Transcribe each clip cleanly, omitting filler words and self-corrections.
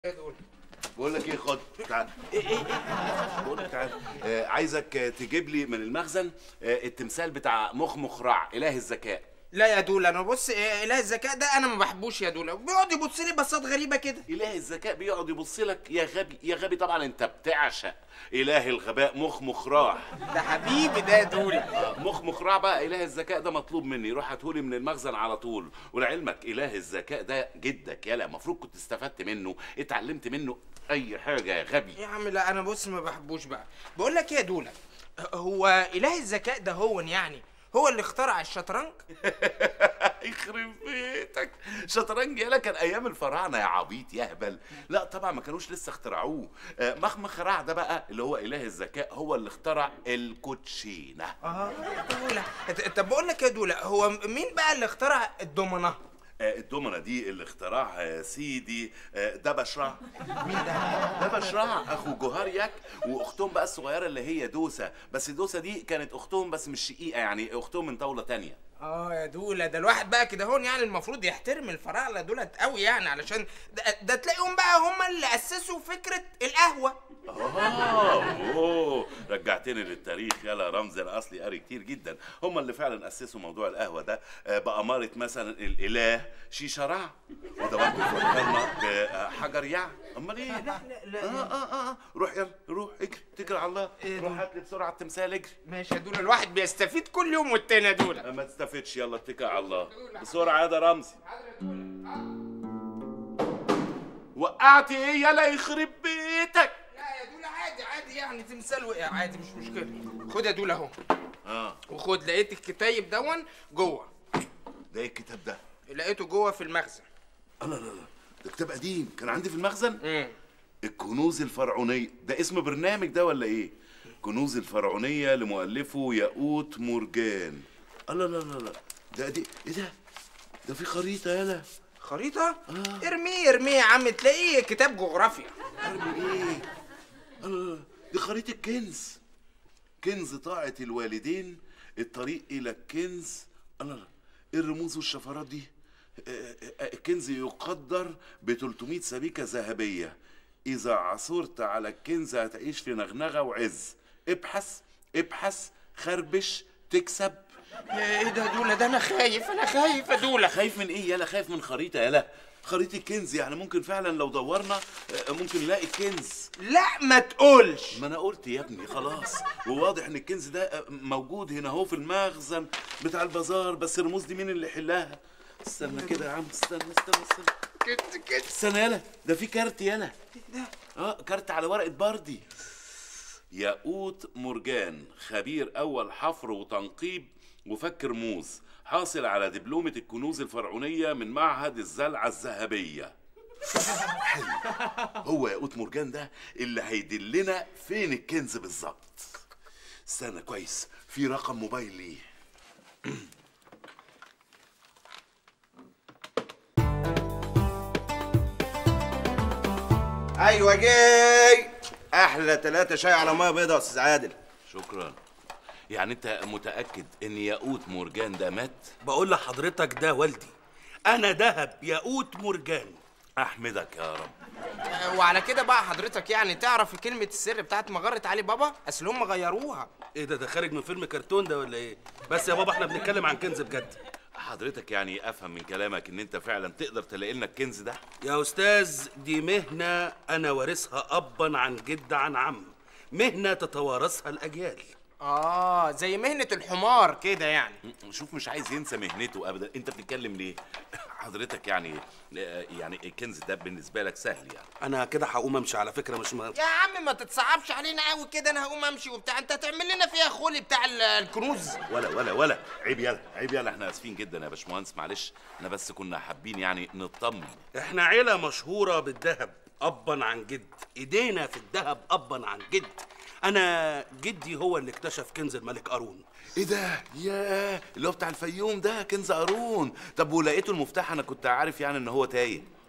ايه دول؟ بقول لك ايه، خد تعال. ايه بقول لك تعال. عايزك تجيب لي من المخزن التمثال بتاع مخ رع اله الذكاء. لا يا دول، انا بص اله الذكاء ده انا ما بحبوش يا دول، بيقعد يبص لي بصات غريبه كده. اله الذكاء بيقعد يبص لك يا غبي يا غبي؟ طبعا انت بتعشق اله الغباء مخ رع. ده حبيبي ده يا دول. مخ رع بقى اله الذكاء ده مطلوب مني، روح هاتهولي من المخزن على طول. ولعلمك اله الذكاء ده جدك، يالا المفروض كنت استفدت منه، اتعلمت منه اي حاجه يا غبي. يا عم لا، انا بص ما بحبوش بقى. بقول لك ايه يا دول، هو اله الذكاء ده هو اللي اخترع الشطرنج؟ يخرب بيتك، شطرنج يالا كان ايام الفراعنه يا عبيط يا هبل. لا طبعا ما كانوش لسه اخترعوه. مخ رع ده بقى اللي هو اله الذكاء هو اللي اخترع الكوتشينه. دول. طب بقول لك يا دول، هو مين بقى اللي اخترع الضمنه؟ الدومنة دي اللي اخترعها يا سيدي دبش رع. مين ده؟ دبش رع اخو جوهريك، واختهم بقى الصغيره اللي هي دوسه، بس دوسه دي كانت اختهم بس مش شقيقه، يعني اختهم من طاوله تانية. يا دولة، ده الواحد بقى كده هون يعني المفروض يحترم الفراعنة دولت قوي، يعني علشان ده تلاقيهم بقى هم اللي أسسوا فكرة القهوة. اوه رجعتني للتاريخ يلا يا رمزي، انا اصلي قاري كتير جدا. هم اللي فعلا اسسوا موضوع القهوه ده بأمارة مثلا الاله شيشه رع، وده برضه فكرنا بحجر يع. امال ايه؟ لا روح يلا روح اجري، اتكل على الله. روح هات لي بسرعه التمثال، اجري. ماشي يا دولة، الواحد بيستفيد كل يوم والتاني يا دولة. ما تستفدش، يلا اتكل على الله بسرعه يا ده رمزي. وقعت ايه يلا يخرب بيتك؟ لا يا دولة عادي يعني، تمثال وقع عادي مش مشكلة. خد يا دولة اهو. وخد، لقيت الكتايب دون جوه. ده ايه الكتاب ده؟ لقيته جوه في المخزن. لا ده كتاب قديم كان عندي في المخزن. الكنوز الفرعونية، ده اسم برنامج ده ولا ايه؟ كنوز الفرعونية لمؤلفه ياقوت مورجان. لا ده دي ايه ده في خريطة يالا. خريطة؟ ارميه يا عم، تلاقيه كتاب جغرافيا. ارمي ايه؟ دي خريطة كنز طاعة الوالدين، الطريق إلى الكنز. ايه الرموز والشفرات دي؟ الكنز يقدر ب 300 سبيكة ذهبية. إذا عثرت على الكنز هتعيش في نغنغة وعز. ابحث خربش تكسب. ايه ده يا دولة؟ ده انا خايف يا دولة. خايف من ايه يالا؟ خايف من خريطة يالا؟ خريطة كنز يعني ممكن فعلا لو دورنا ممكن نلاقي الكنز. لا ما تقولش. ما انا قلت يا ابني خلاص، وواضح ان الكنز ده موجود هنا اهو في المخزن بتاع البازار، بس الرموز دي مين اللي يحلها؟ استنى كده يا عم، استنى كده استنى يالا، ده في كارت يالا. ايه ده؟ كارت على ورقة بردي. ياقوت مورجان، خبير اول حفر وتنقيب وفك رموز، حاصل على دبلومة الكنوز الفرعونية من معهد الزلعة الذهبية. حلو، هو ياقوت مورجان ده اللي هيدلنا فين الكنز بالظبط. استنى كويس، في رقم موبايل ليه. ايوه جاي. احلى 3 شاي على ميه بيضاء يا استاذ عادل. شكرا. يعني انت متأكد ان ياقوت مورجان ده مات؟ بقول لحضرتك ده والدي، انا دهب ياقوت مورجان. احمدك يا رب. وعلى كده بقى حضرتك يعني تعرف كلمة السر بتاعت مغارة علي بابا؟ اصل هم غيروها. ايه ده خارج من فيلم كرتون ده ولا ايه؟ بس يا بابا احنا بنتكلم عن كنز بجد. حضرتك يعني افهم من كلامك ان انت فعلا تقدر تلاقي لنا الكنز ده؟ يا استاذ دي مهنة انا وارثها ابا عن جد عن عم، مهنة تتوارثها الاجيال. زي مهنة الحمار كده يعني. شوف مش عايز ينسى مهنته ابدا، انت بتتكلم ليه؟ حضرتك يعني الكنز ده بالنسبه لك سهل يعني. انا كده هقوم امشي على فكره، مش يا عم ما تتصعبش علينا قوي كده، انا هقوم امشي وبتاع، انت هتعمل لنا فيها خولي بتاع الكنوز. ولا عيب يلا احنا اسفين جدا يا باشمهندس، معلش احنا بس كنا حابين يعني نطمن. احنا عيله مشهوره بالذهب ابا عن جد، ايدينا في الذهب ابا عن جد. انا جدي هو اللي اكتشف كنز الملك قارون. ايه ده؟ ياه، اللي هو بتاع الفيوم ده كنز قارون. طب ولقيته المفتاح؟ انا كنت عارف يعني ان هو تايه.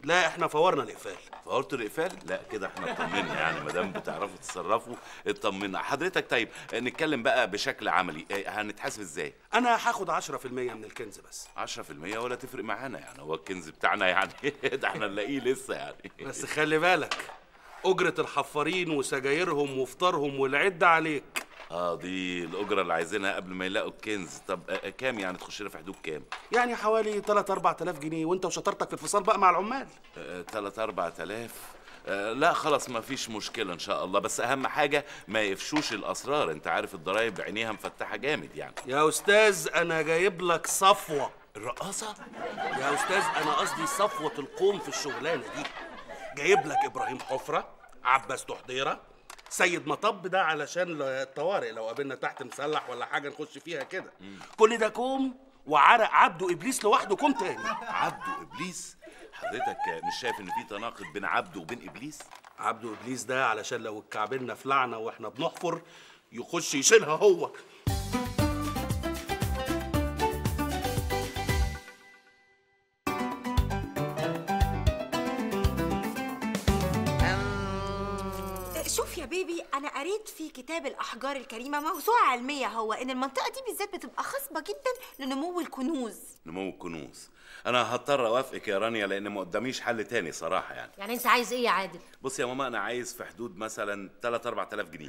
لا احنا فورنا الاقفال. فورت الاقفال؟ لا كده احنا اطمنا يعني، ما دام بتعرفوا تتصرفوا اطمنا. حضرتك طيب نتكلم بقى بشكل عملي، هنتحاسب ازاي؟ انا هاخد 10% من الكنز بس. 10% ولا تفرق معانا يعني، هو الكنز بتاعنا يعني ده احنا نلاقيه لسه يعني. بس خلي بالك اجرة الحفارين وسجايرهم وفطارهم والعدة عليك. دي الاجره اللي عايزينها قبل ما يلاقوا الكنز. طب كام يعني تخش لنا في حدود كام؟ يعني حوالي 3-4 آلاف جنيه، وانت وشطارتك في الفصال بقى مع العمال. 3-4 آلاف؟ لا خلاص ما فيش مشكله ان شاء الله، بس اهم حاجه ما يفشوش الاسرار، انت عارف الضرايب عينيها مفتحه جامد يعني. يا استاذ انا جايب لك صفوه. الرقاصه؟ يا استاذ انا قصدي صفوه القوم في الشغلانه دي. جايب لك ابراهيم حفره، عباس تحضيره، سيد مطب ده علشان الطوارئ لو قابلنا تحت مسلح ولا حاجه نخش فيها كده. كل ده كوم، وعرق عبده ابليس لوحده كوم تاني. عبده ابليس؟ حضرتك مش شايف ان في تناقض بين عبده وبين ابليس؟ عبده ابليس ده علشان لو اتكعبلنا في لعنه واحنا بنحفر يخش يشيلها هو. شوف يا بيبي، انا قريت في كتاب الاحجار الكريمه موسوعه علميه هو ان المنطقه دي بالذات بتبقى خصبه جدا لنمو الكنوز. نمو الكنوز؟ انا هضطر اوافقك يا رانيا لان ما قداميش حل تاني صراحه يعني. يعني انت عايز ايه يا عادل؟ بص يا ماما انا عايز في حدود مثلا 3-4 آلاف جنيه.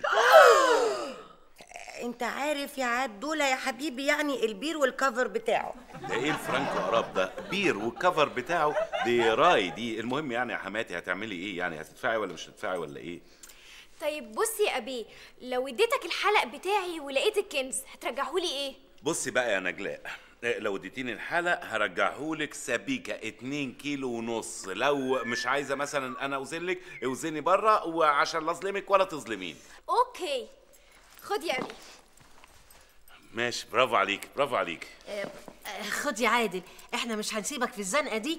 انت عارف يا عاد دول يا حبيبي يعني البير والكفر بتاعه. ده ايه الفرانكو عرب ده؟ بير والكفر بتاعه؟ دي راي دي. المهم يعني يا حماتي هتعملي ايه يعني؟ هتدفعي ولا مش هتدفعي ولا ايه؟ طيب بصي يا ابي، لو اديتك الحلق بتاعي ولقيت الكنز هترجعهولي ايه؟ بصي بقى يا نجلاء، لو اديتيني الحلق هرجعهولك سبيكه 2 كيلو ونص. لو مش عايزه مثلا انا اوزنلك اوزني بره، وعشان لا اظلمك ولا تظلمين. اوكي خد يا ابي. ماشي، برافو عليك برافو عليك. خد يا عادل، احنا مش هنسيبك في الزنقه دي.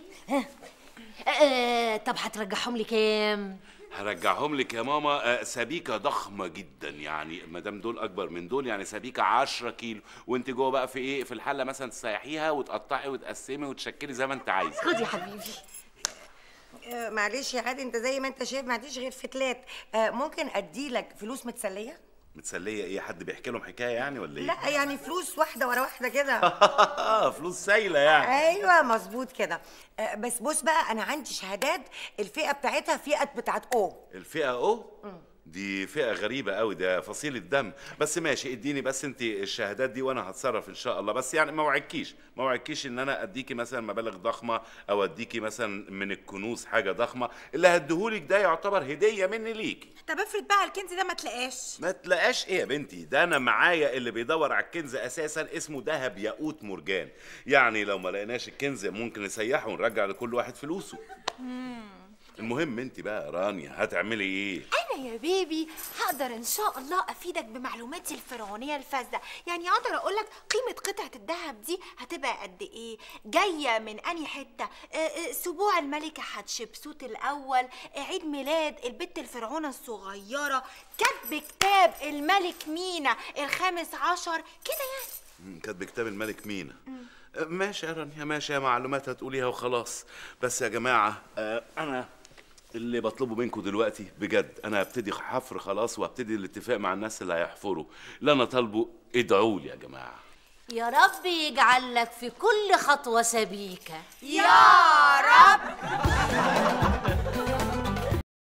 طب هترجعهم لي كام؟ هرجعهم لك يا ماما سبيكه ضخمه جدا يعني، ما دام دول اكبر من دول يعني سبيكه 10 كيلو، وانت جوه بقى في ايه، في الحله مثلا تسيحيها وتقطعي وتقسمي وتشكلي زي ما انت عايزه. خد يا حبيبي. معلش يا عاد انت زي ما انت شايف ما عنديش غير فتلات. ممكن اديلك فلوس متسليه؟ متسليه ايه؟ حد بيحكي لهم حكايه يعني ولا ايه؟ لا يعني فلوس واحده ورا واحده كده. فلوس سايله يعني. ايوه مظبوط كده. بس بص بقى انا عندي شهادات الفئه بتاعتها فئه بتاعت او. الفئه او؟ دي فئه غريبه قوي، ده فصيل الدم. بس ماشي اديني بس انت الشهادات دي وانا هتصرف ان شاء الله. بس يعني ما وعدكيش ان انا اديكي مثلا مبالغ ضخمه او اديكي مثلا من الكنوز حاجه ضخمه. اللي هديهولك ده يعتبر هديه مني ليكي. طب افرض بقى الكنز ده ما تلاقاش؟ ما تلاقاش ايه يا بنتي؟ ده انا معايا اللي بيدور على الكنز اساسا، اسمه دهب ياقوت مرجان. يعني لو ما لقيناش الكنز ممكن نسيحه ونرجع لكل واحد فلوسه. المهم انت بقى يا رانيا هتعملي ايه؟ انا يا بيبي هقدر ان شاء الله افيدك بمعلوماتي الفرعونيه الفذه، يعني اقدر اقول لك قيمه قطعه الذهب دي هتبقى قد ايه، جايه من انهي حته، سبوع الملكه حتشبسوت الاول، عيد ميلاد البت الفرعونه الصغيره، كتب كتاب الملك مينا الخامس عشر كده يعني. كاتب كتاب الملك مينا. ماشي يا رانيا ماشي، يا معلومات هتقوليها وخلاص. بس يا جماعه انا اللي بطلبه منكم دلوقتي بجد، انا هبتدي حفر خلاص وهبتدي الاتفاق مع الناس اللي هيحفروا. اللي انا طالبه ادعوا لي يا جماعه. يا رب يجعل لك في كل خطوه سبيكه يا رب.